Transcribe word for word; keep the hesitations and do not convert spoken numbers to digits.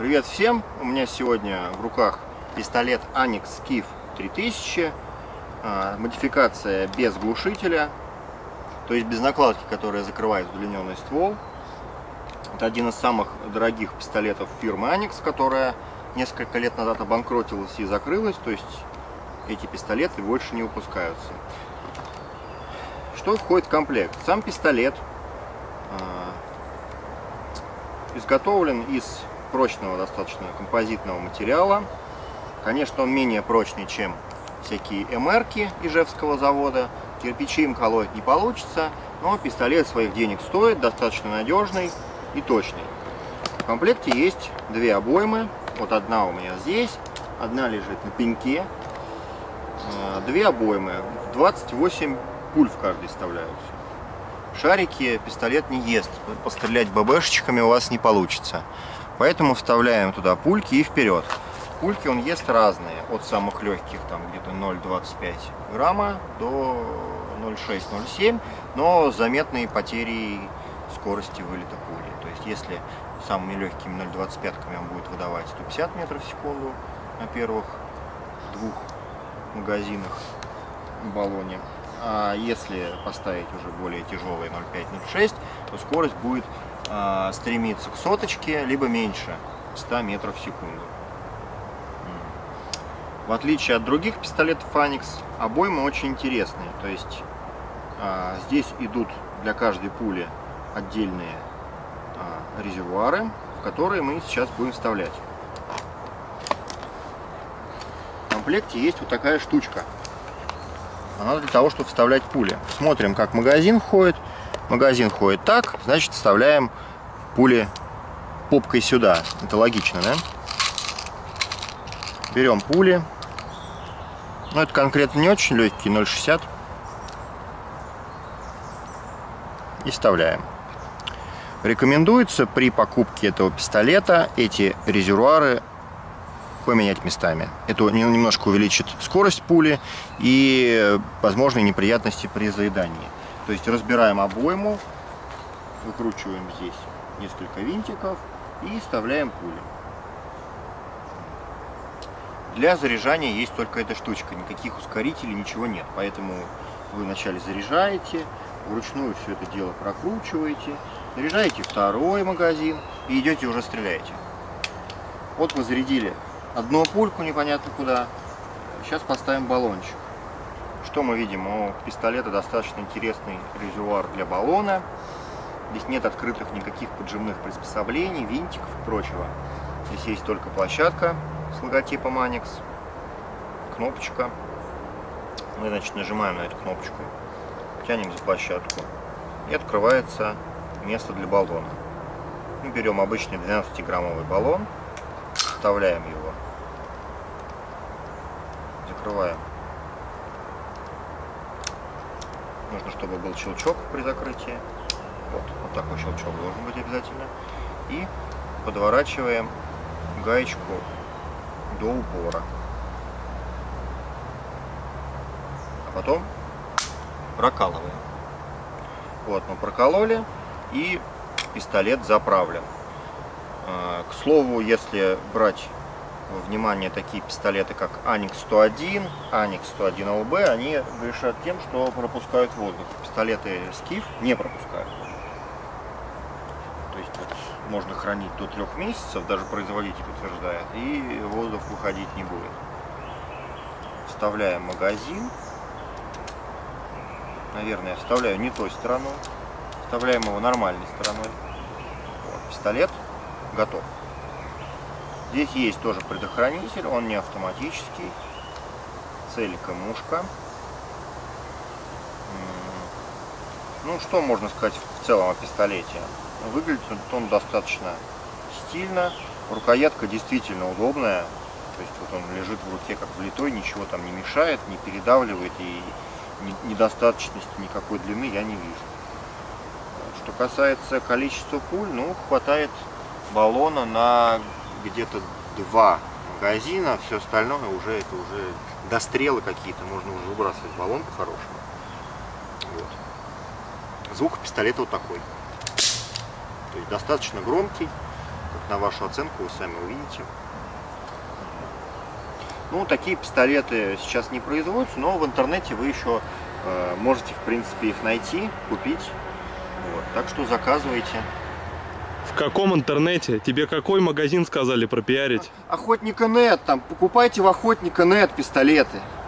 Привет всем! У меня сегодня в руках пистолет Аникс Скиф три тысячи, модификация без глушителя, то есть без накладки, которая закрывает удлиненный ствол. Это один из самых дорогих пистолетов фирмы Аникс, которая несколько лет назад обанкротилась и закрылась, то есть эти пистолеты больше не выпускаются. Что входит в комплект? Сам пистолет э, изготовлен из прочного достаточно композитного материала. Конечно, он менее прочный, чем всякие эм эр-ки ижевского завода. Кирпичи им колоть не получится, но пистолет своих денег стоит, достаточно надежный и точный. В комплекте есть две обоймы. Вот одна у меня здесь, одна лежит на пеньке. Две обоймы, двадцать восемь пуль в каждой вставляются. Шарики пистолет не ест, пострелять ББшечками у вас не получится. Поэтому вставляем туда пульки и вперед. Пульки он ест разные, от самых легких, там где-то ноль целых двадцать пять грамма, до ноль целых шесть — ноль целых семь, но с заметной потерей скорости вылета пули. То есть если самыми легкими ноль целых двадцать пять он будет выдавать сто пятьдесят метров в секунду на первых двух магазинах в баллоне, а если поставить уже более тяжелые ноль целых пять — ноль целых шесть, то скорость будет э, стремиться к соточке, либо меньше ста метров в секунду. В отличие от других пистолетов Аникс, обоймы очень интересные. То есть э, здесь идут для каждой пули отдельные э, резервуары, в которые мы сейчас будем вставлять. В комплекте есть вот такая штучка. Она для того, чтобы вставлять пули. Смотрим, как магазин входит. Магазин входит так, значит, вставляем пули попкой сюда. Это логично, да? Берем пули. Ну, это конкретно не очень легкие, ноль целых шестьдесят. И вставляем. Рекомендуется при покупке этого пистолета эти резервуары поменять местами. Это немножко увеличит скорость пули и возможные неприятности при заедании. То есть разбираем обойму, выкручиваем здесь несколько винтиков и вставляем пули. Для заряжания есть только эта штучка, никаких ускорителей, ничего нет. Поэтому вы вначале заряжаете, вручную все это дело прокручиваете, заряжаете второй магазин и идете уже стреляете. Вот вы зарядили одну пульку непонятно куда. Сейчас поставим баллончик. Что мы видим? У пистолета достаточно интересный резервуар для баллона. Здесь нет открытых никаких поджимных приспособлений, винтиков и прочего. Здесь есть только площадка с логотипом Аникс, кнопочка. Мы, значит, нажимаем на эту кнопочку, тянем за площадку, и открывается место для баллона. Мы берем обычный двенадцатиграммовый баллон, вставляем его, закрываем. Нужно, чтобы был щелчок при закрытии. Вот, вот такой щелчок должен быть обязательно. И подворачиваем гаечку до упора. А потом прокалываем. Вот, мы прокололи, и пистолет заправлен. К слову, если брать во внимание такие пистолеты, как Аникс сто один, Аникс сто один эл бэ, они грешат тем, что пропускают воздух. Пистолеты Скиф не пропускают. То есть вот, можно хранить до трех месяцев, даже производитель утверждает, и воздух выходить не будет. Вставляем магазин. Наверное, я вставляю не той стороной. Вставляем его нормальной стороной. Вот, пистолет готов. Здесь есть тоже предохранитель, он не автоматический. Целика мушка. Ну, что можно сказать в целом о пистолете? Выглядит он достаточно стильно. Рукоятка действительно удобная. То есть вот он лежит в руке как влитой, ничего там не мешает, не передавливает, и недостаточности никакой длины я не вижу. Что касается количества пуль, ну, хватает баллона на где-то два магазина, все остальное уже это уже дострелы какие-то, можно уже выбрасывать баллон по-хорошему. Вот. Звук пистолета вот такой. То есть достаточно громкий, как на вашу оценку, вы сами увидите. Ну, такие пистолеты сейчас не производятся, но в интернете вы еще э, можете, в принципе, их найти, купить. Вот. Так что заказывайте. В каком интернете? Тебе какой магазин сказали пропиарить? Охотника точка нет, там покупайте в Охотника точка нет пистолеты.